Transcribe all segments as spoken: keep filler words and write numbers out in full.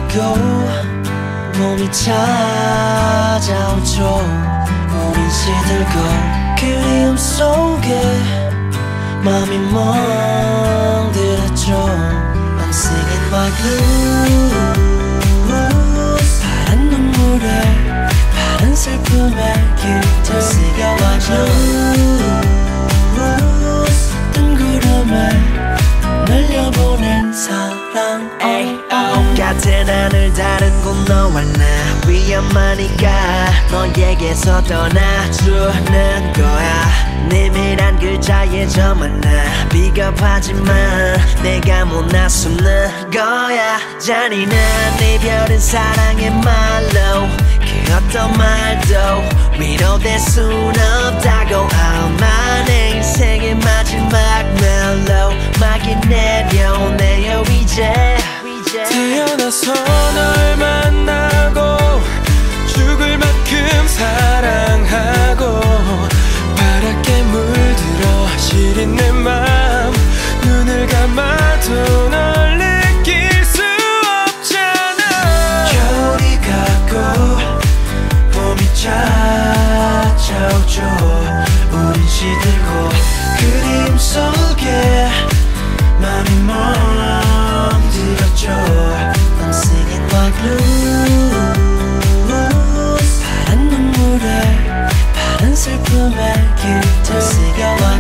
가고 몸이 찾아오죠. 우린 시들고 그리움 속에 맘이 멍들었죠. I'm singing my blues. 파란 눈물에 파란 슬픔에 길들 새겨 my blues. 뜬 구름에 날려보낸 사랑. 같은 하늘 다른 곳 너와 나 위험하니까 너에게서 떠나주는 거야. 내밀한 글자에 저만 나 비겁하지만 내가 못 나서는 거야. 잔인한 이별은 사랑의 말로 그 어떤 말도 위로될 순 없다고. 아마 내 인생의 마지막 멜로 막이 내려오네요 이제. 태어나서 널 만나고 죽을 만큼 사랑하고 파랗게 물들어 시린 내 맘 눈을 감아도 널 느낄 수 없잖아. 겨울이 가고 봄이 찾아오죠. 우린 시들고 그림 속에 맘이 멍들었죠. I'm singing my blues. 파란 눈물에 파란 슬픔에 길들 새겨 my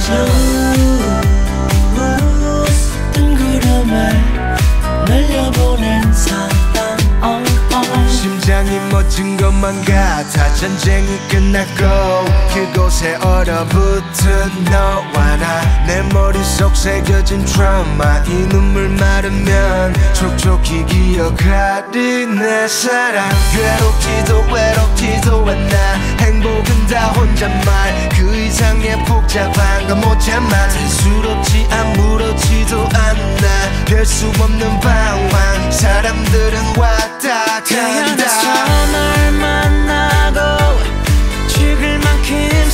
blues. 뜬 구름에 날려보낸 사랑. oh, oh. 심장이 멎은 것만 같아. 전쟁이 끝났고 그곳에 얼어붙은 너와 나. 내 머릿속 새겨진 트라우마 이 눈물 마르면 촉촉히 기억하리 내 사랑. 괴롭지도 외롭지도 않아. 행복은 다 혼잣말 그 이상의 복잡한 건 못 참아. 대수롭지 아무렇지도 않아. 별 수 없는 방황 사람들은 왔다 태어나서 간다. 널 만나고 죽을 만큼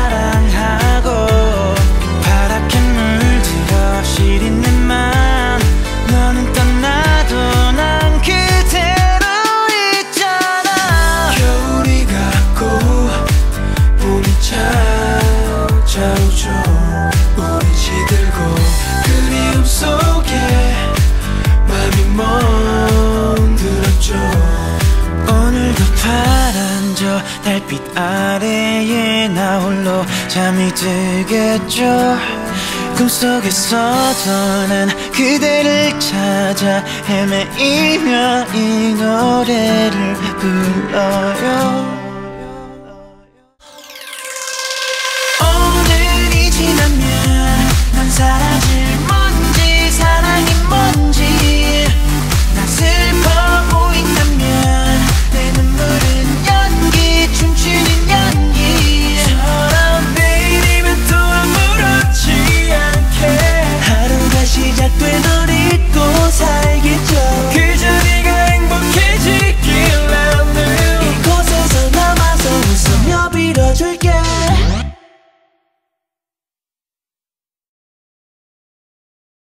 사랑하고 파랗게 물들어 시린 내 맘 너는 떠나도 난 그대로 있잖아. 겨울이 가고 봄이 찾아오죠. 우린 시들고 그리움 속에 맘이 멍들었죠. 오늘도 파란 저 달빛 아래에 나 홀로 잠이 들겠죠. 꿈속에서도 난 그대를 찾아 헤매이며 이 노래를 불러요.